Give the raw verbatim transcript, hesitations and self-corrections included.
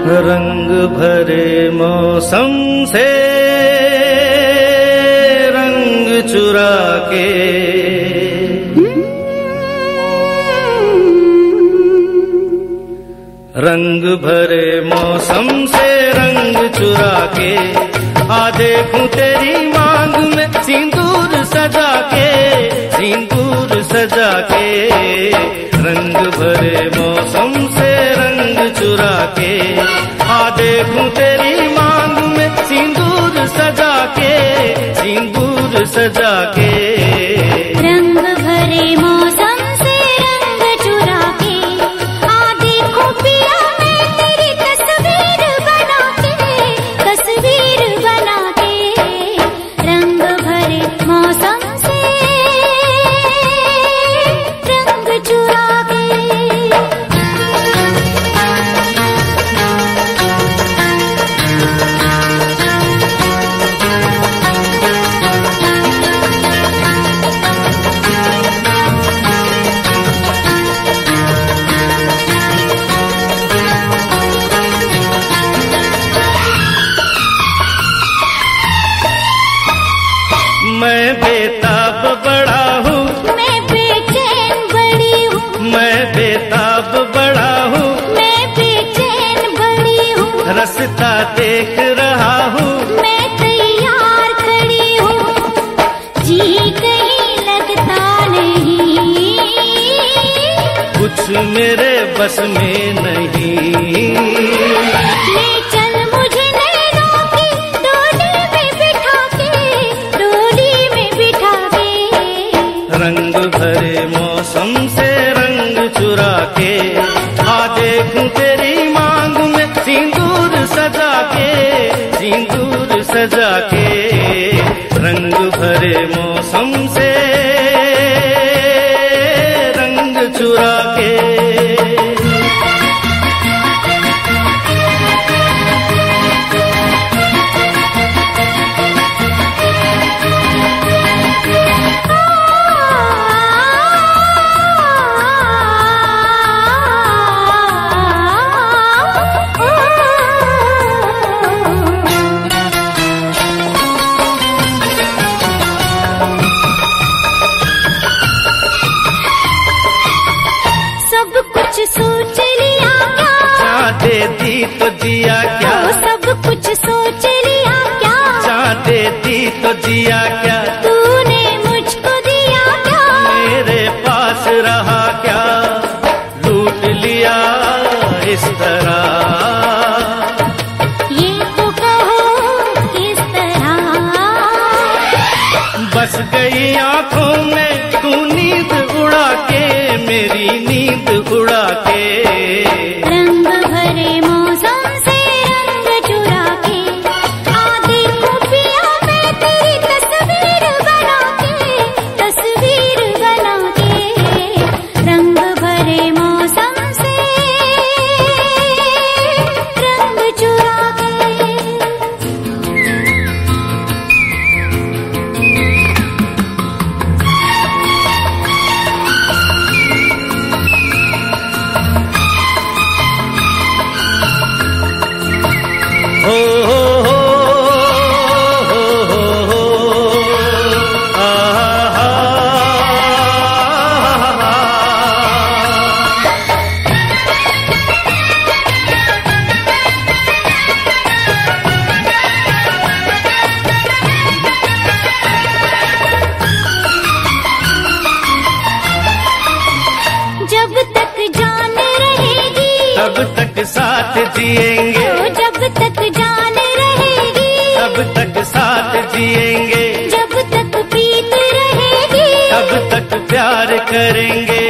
रंग भरे मौसम से रंग चुरा के, रंग भरे मौसम से रंग चुरा के, आ देखूं तेरी मांग में सिंदूर सजा के, सिंदूर सजा के। रंग भरे मौसम से रंग चुरा के, आ देखूं तेरी मांग में सिंदूर सजा के, सिंदूर सजा के। रंग भरे मौसम से रंग चुरा के, आ देखूं पिया मैं तेरी तस्वीर बना के, तस्वीर बना के। रंग भरे मौसम से रंग चुरा के। मैं बेताब बड़ा हूँ, मैं बेचैन बड़ी हूँ, मैं बेताब बड़ा हूँ, मैं बेचैन बड़ी हूँ। रास्ता देख रहा हूँ, मैं तैयार खड़ी हूँ, जी कहीं लगता नहीं, कुछ मेरे बस में नहीं। ले चल मुझे नैनों की डोली में बिठा के, डोली में बिठा के। रंग भरे मौसम से रंग चुरा के, आ देखूं तेरी मांग में सिंदूर सजा के, सिंदूर सजा के। रंग भरे मौसम से रंग चुरा के। सब कुछ सोच लिया क्या, चाँद देती तो दिया क्या, ओ सब कुछ सोच लिया क्या, चाँद देती तो दिया क्या, तूने मुझको दिया क्या, मेरे पास रहा क्या, लूट लिया इस तरह। ये तो कहो किस तरह, बस गई आंखों में तू नींद उड़ा के, मेरी नींद उड़ा के। रंग भरे मौसम से रंग चुरा के, आ देखूं पिया मैं तेरी तस्वीर बना के, तस्वीर बना के। रंग भरे मौसम से रंग चुरा के। हो हो हो हो हो हो, आ हा हा। जब तक जान रहेगी, तब तक साथ जिएंगे, ओ जब तक जान रहेगी, तब तक साथ जिएंगे, जब तक प्रीत रहेगी, तब तक प्यार करेंगे।